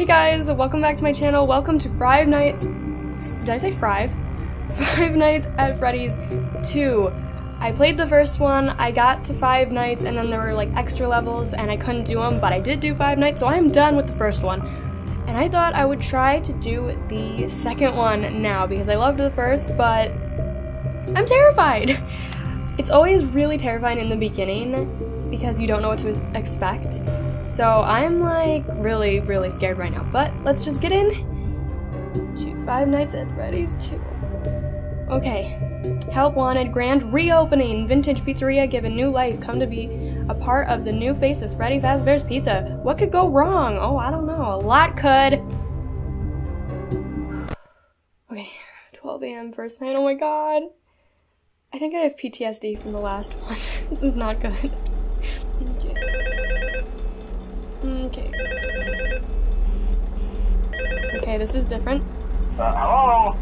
Hey guys, welcome back to my channel. Welcome to Five Nights. Did I say Five? Five Nights at Freddy's 2. I played the first one, I got to 5 nights, and then there were like extra levels and I couldn't do them, but I did do 5 nights, so I am done with the first one. And I thought I would try to do the second one now because I loved the first, but I'm terrified. It's always really terrifying in the beginning because you don't know what to expect. So I'm like really scared right now, but let's just get in to 5 Nights at Freddy's 2. Okay, help wanted, grand reopening, vintage pizzeria given new life, come to be a part of the new face of Freddy Fazbear's Pizza. What could go wrong? Oh, I don't know, a lot could. Okay, 12 a.m. first night, oh my god. I think I have PTSD from the last one. This is not good. Okay. Okay, this is different. Hello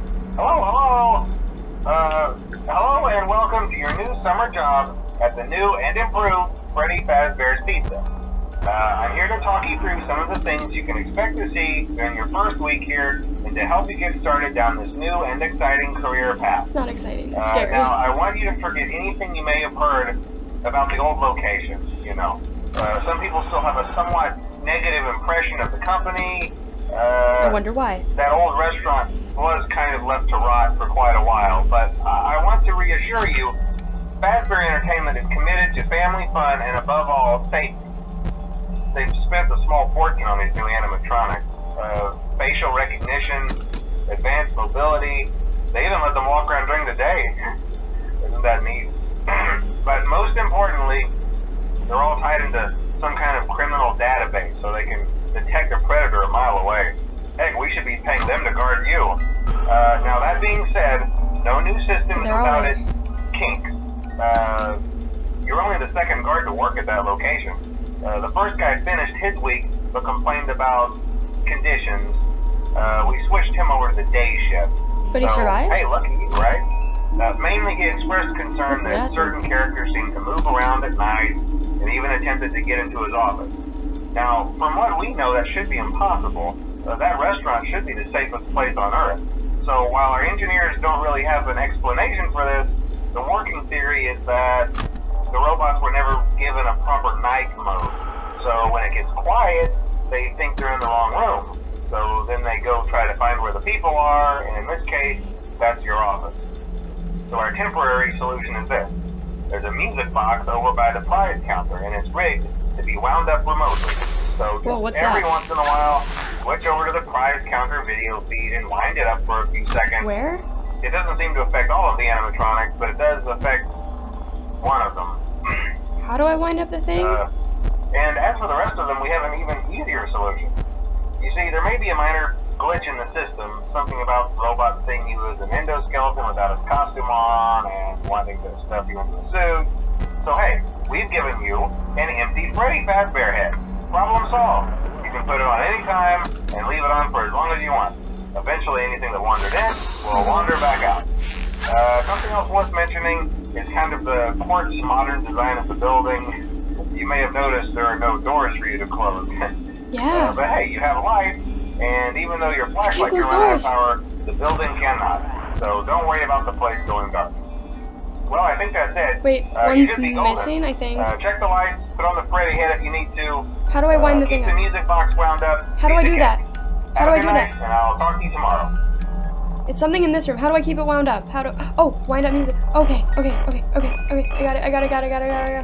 and welcome to your new summer job at the new and improved Freddy Fazbear's Pizza. I'm here to talk you through some of the things you can expect to see during your first week here and to help you get started down this new and exciting career path. It's not exciting, it's scary. Now, I want you to forget anything you may have heard about the old locations, you know. Some people still have a somewhat negative impression of the company. I wonder why. That old restaurant was kind of left to rot for quite a while, but I want to reassure you, Fazbear Entertainment is committed to family fun and above all, safety. They've spent a small fortune on these new animatronics. Facial recognition, advanced mobility, they even let them walk around during the day. Isn't that neat? But most importantly, they're all tied into some kind of criminal database so they can detect a predator a mile away. Heck, we should be paying them to guard you. Now that being said, no new systems without its kinks. You're only the second guard to work at that location. The first guy finished his week but complained about conditions. We switched him over to the day shift. But he survived? Hey, lucky you, right? Mainly he expressed concern that certain characters seem to move around at night and even attempted to get into his office. Now, from what we know, that should be impossible. That restaurant should be the safest place on Earth. So while our engineers don't really have an explanation for this, the working theory is that the robots were never given a proper night mode. So when it gets quiet, they think they're in the wrong room. So then they go try to find where the people are, and in this case, that's your office. So our temporary solution is this. There's a music box over by the prize counter, and it's rigged to be wound up remotely. So every once in a while, switch over to the prize counter video feed and wind it up for a few seconds. Where? It doesn't seem to affect all of the animatronics, but it does affect one of them. How do I wind up the thing? And as for the rest of them, we have an even easier solution. You see, there may be a minor glitch in the system, something about the robot seeing you as an endoskeleton without his costume on and wanting to stuff you into a suit. So hey, we've given you an empty Freddy Fazbear head. Problem solved. You can put it on any time and leave it on for as long as you want. Eventually anything that wandered in will wander back out. Something else worth mentioning is kind of the quartz modern design of the building. You may have noticed there are no doors for you to close. Yeah. But hey, you have light, and even though your flashlight can run out of power, the building cannot. So don't worry about the place going dark. Well, I think that's it. Wait, one's missing, I think. Check the lights, put on the Freddy head if you need to. How do I wind the thing up? Keep the music box wound up. How do I do that? How do I do that? And I'll talk to you tomorrow. It's something in this room. How do I keep it wound up? How do... Oh, wind up music. Okay. I got it.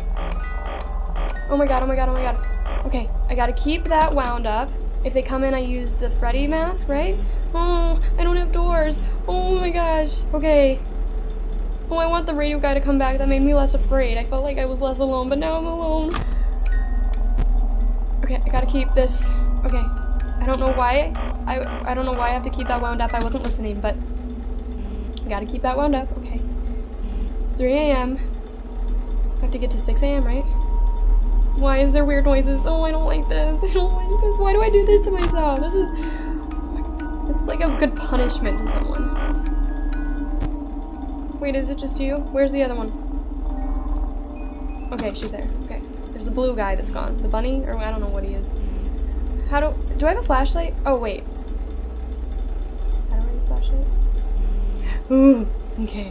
Oh my god. Okay, I gotta keep that wound up. If they come in, I use the Freddy mask, right? Oh, I don't have doors. Oh my gosh. Okay. Oh, I want the radio guy to come back. That made me less afraid. I felt like I was less alone, but now I'm alone. Okay, I gotta keep this. Okay. I don't know why. I don't know why I have to keep that wound up. I wasn't listening, but I gotta keep that wound up. Okay. It's 3 a.m. I have to get to 6 a.m., right? Why is there weird noises? Oh, I don't like this. I don't like this. Why do I do this to myself? This is like a good punishment to someone. Wait, is it just you? Where's the other one? Okay, she's there. Okay. There's the blue guy that's gone. The bunny? Or I don't know what he is. How do I have a flashlight? Oh, wait. How do I use a flashlight? Ooh, okay.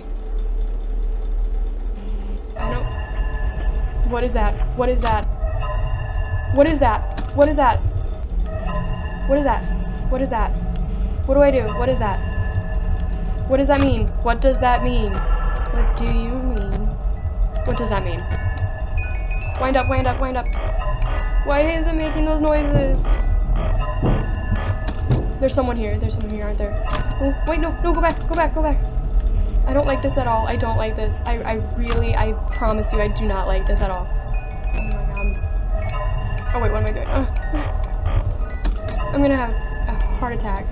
I don't... What is that? What is that? What is that? What is that? What is that? What is that? What do I do? What is that? What does that mean? What does that mean? What do you mean? What does that mean? Wind up, wind up, wind up. Why is it making those noises? There's someone here. There's someone here, aren't there? Oh, wait, no, no, go back, go back, go back. I don't like this at all. I don't like this. I promise you, I do not like this at all. Oh my god. Oh wait, what am I doing? I'm gonna have a heart attack.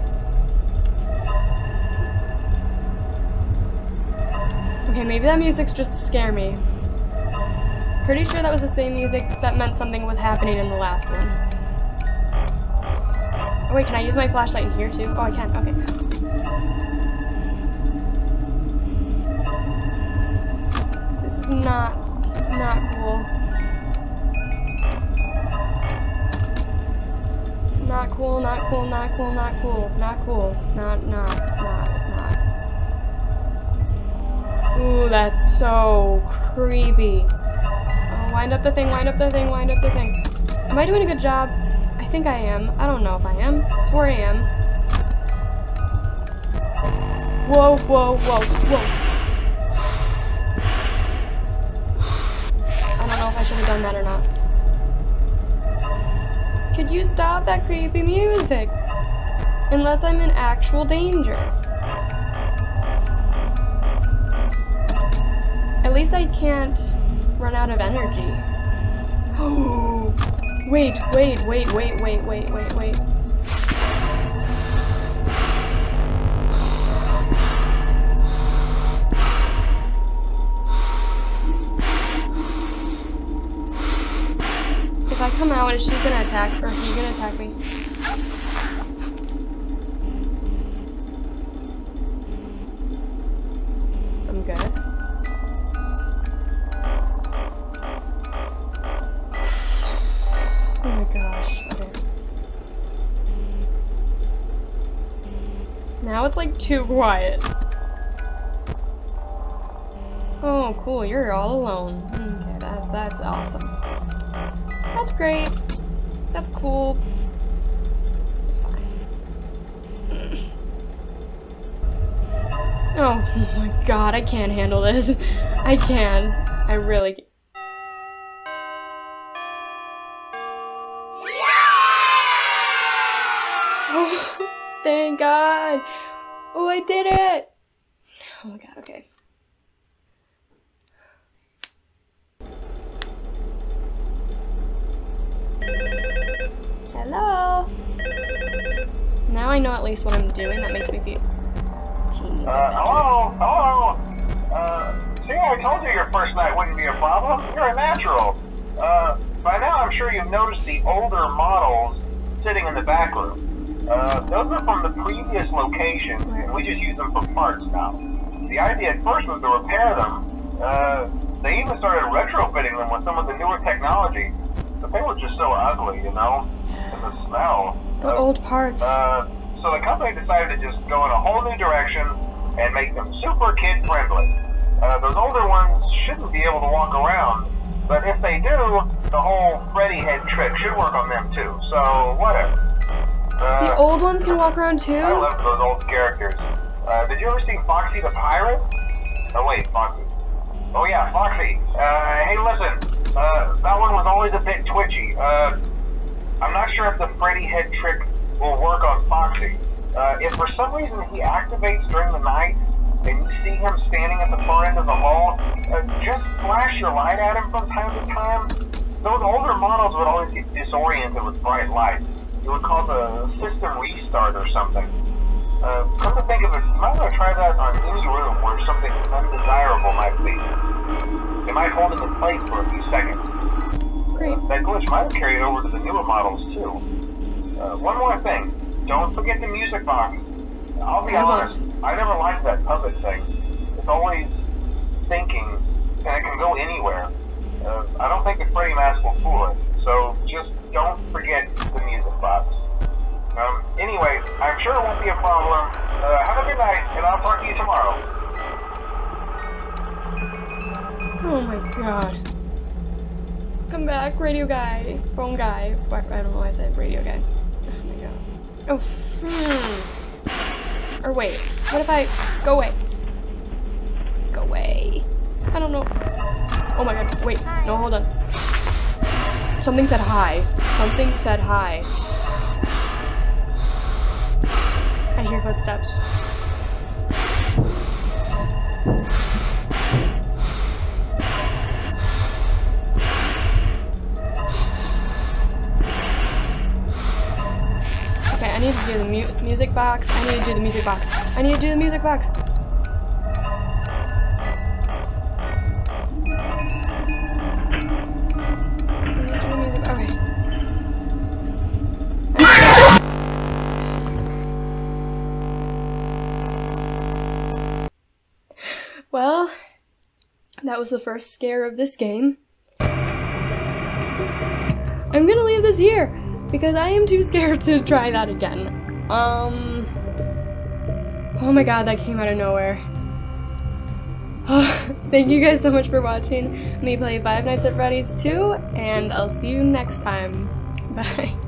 Okay, maybe that music's just to scare me. Pretty sure that was the same music that meant something was happening in the last one. Oh wait, can I use my flashlight in here too? Oh, I can, okay. This is not cool. Not cool, not cool, not cool, not cool, not cool. It's not. Ooh, that's so creepy. Oh, wind up the thing, wind up the thing, wind up the thing. Am I doing a good job? I think I am. I don't know if I am. It's 4 a.m. Whoa, whoa, whoa, whoa. I don't know if I should have done that or not. Could you stop that creepy music? Unless I'm in actual danger. At least I can't run out of energy. Oh, wait. If I come out, is she gonna attack, or he gonna attack me? I'm good. Oh my gosh, okay. Now it's like too quiet. Oh, cool, you're all alone. Okay, that's awesome. That's great. That's cool. It's fine. Oh my god, I can't handle this. I can't. I really can't. Oh, thank God. Oh, I did it. Oh my god, okay. Hello? Now I know at least what I'm doing. That makes me feel teeny. Hello? See, I told you your first night wouldn't be a problem. You're a natural. By now I'm sure you've noticed the older models sitting in the back room. Those are from the previous location, and we just use them for parts now. The idea at first was to repair them. They even started retrofitting them with some of the newer technology, but they were just so ugly, you know? And the smell. The old parts. So the company decided to just go in a whole new direction and make them super kid-friendly. Those older ones shouldn't be able to walk around, but if they do, the whole Freddy head trick should work on them too, so whatever. The old ones can walk around too? I love those old characters. Did you ever see Foxy the Pirate? Oh wait, Foxy. Oh yeah, Foxy. Hey listen, that one was always a bit twitchy. I'm not sure if the Freddy head trick will work on Foxy. If for some reason he activates during the night, and you see him standing at the far end of the hall, just flash your light at him from time to time. Those older models would always get disoriented with bright lights. It would cause a system restart or something. Come to think of it, you might want to try that on any room where something undesirable might be. It might hold him in place for a few seconds. Great. That glitch might have carried over to the newer models too. One more thing, don't forget the music box. I'll be honest, I never liked that puppet thing. It's always thinking, and it can go anywhere. I don't think the Freddy mask will fool it, so just don't forget the music box. sure it won't be a problem. Have a good night, and I'll talk to you tomorrow. Oh my god. Come back, radio guy. Phone guy. I don't know why I said radio guy. Oh my god. Oh, Or wait, what if I... Go away. Go away. I don't know. Oh my god, wait. No, hold on. Something said hi. Something said hi. I hear footsteps. Okay, I need to do the music box. I need to do the music box. I need to do the music box. Well, that was the first scare of this game. I'm gonna leave this here because I am too scared to try that again. Oh my god, that came out of nowhere. Thank you guys so much for watching me play Five Nights at Freddy's 2, and I'll see you next time. Bye.